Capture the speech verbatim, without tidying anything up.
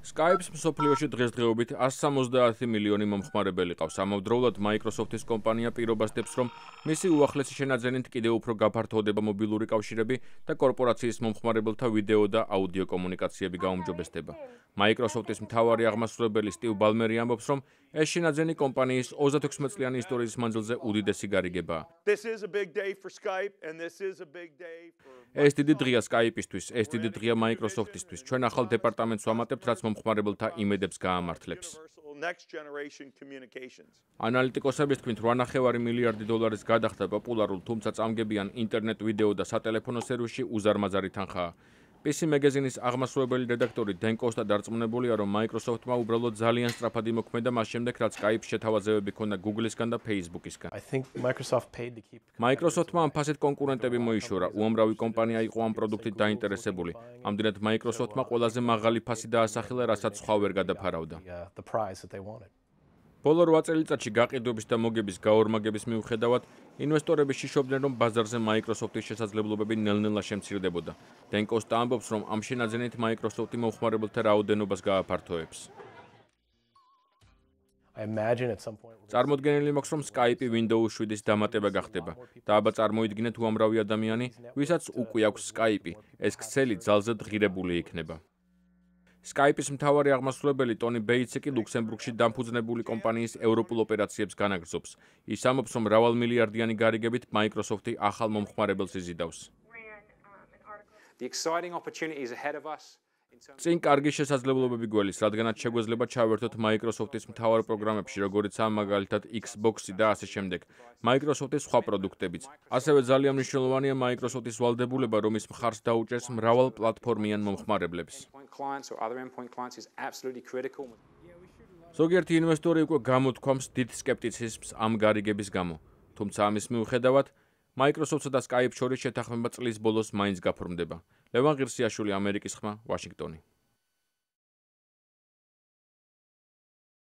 Skype-ს მსოფლიოში დღესდღეობით one hundred seventy მილიონი მომხმარებელი ყავს. ამავდროულად Microsoft-ის კომპანია პირობას დებს, რომ მისი უახლესი შენაძენით კიდევ უფრო გაფართოვდება მობილური კავშირები და კორპორაციის მომხმარებელთა ვიდეო და აუდიო კომუნიკაციები გაუმჯობესდება. Microsoft-ის მთავარი აღმასრულებელი სტივ ბალმერი ამბობს, რომ ეს შენაძენი კომპანიის ოცდაექვსი წლიანი ისტორიის მანძილზე უდიდესი გარიგებაა. ეს დიდი დღეა Skype-ისთვის, ეს დიდი დღეა Microsoft-ისთვის. ჩვენ ახალ დეპარტამენტს ვამატებთ, რაც მომხმარებელთა იმედებს გაამართლებს. ანალიტიკოსების თქმით, რვა ნახევარი მილიარდი დოლარის გადახდა პოპულარულ, თუმცა წამგებიან ინტერნეტ ვიდეო და სატელეფონო სერვისში უზარმაზარი თანხაა. პი სი მეგაზინის აღმასრულებელი რედაქტორი დენ კოსტა დარწმუნებულია, რომ Microsoft-მა უბრალოდ ძალიან სწრაფად იმოქმედა მას შემდეგ, რაც Skype-ს შეთავაზებები ჰქონდა Google-ისგან და Facebook-ისგან. Microsoft-მა ამ ფასით კონკურენტები მოიშორა. უამრავი კომპანია იყო ამ პროდუქტით დაინტერესებული. ამდენად Microsoft-მა ყველაზე მაღალი ფასი დაასახელა, რასაც სხვა ვერ გადაფარავდა. ბოლო რვა წელიწადში გაყიდვების და მოგების გაორმაგების მიუხედავად, ინვესტორები შიშობდნენ, რომ ბაზარზე Microsoft-ის შესაძლებლობები ნელ-ნელა შემცირდებოდა. დენ კოსტა ამბობს, რომ ამ შენაძენით Microsoft-ი მომხმარებელთა რაოდენობას გააფართოებს. წარმოდგენილი მაქვს, რომ Skype Windows seven-ის დამატება გახდება. და აბა წარმოიდგინეთ უამრავი ადამიანი, ვისაც უკვე აქვს Skype, ეს ქსელი ძალზე ღირებული იქნება. Skype-ის მთავარი აღმასრულებელი ტონი ბეიტსი კი ლუქსემბურგში დამფუძნებული კომპანიის ევროპულ ოპერაციებს განაგრძობს. ის ამბობს, რომ მრავალმილიარდიანი გარიგებით Microsoft-ი ახალ მომხმარებელს იზიდავს. წინ კარგი შესაძლებლობები გველის, რადგანაც შეგვეძლება ჩავერთოთ Microsoft-ის მთავარ პროგრამებში, როგორიცაა მაგალითად Xbox-ი და ასე შემდეგ. Microsoft-ის სხვა პროდუქტებიც. ასევე ძალიან მნიშვნელოვანია Microsoft-ის ვალდებულება, რომ ის მხარს დაუჭერს მრავალ პლატფორმიან მომხმარებლებს. ზოგიერთი ინვესტორი უკვე გამოთქვამს დიდ სკეპტიციზმს ამ გარიგების გამო. თუმცა ამის მიუხედავად, Microsoft-სა და Skype შორის შეთანხმება წლის ბოლოს მაინც გაფორმდება. ლევან ღირსიაშვილი, ამერიკის ხმა, ვაშინგტონი.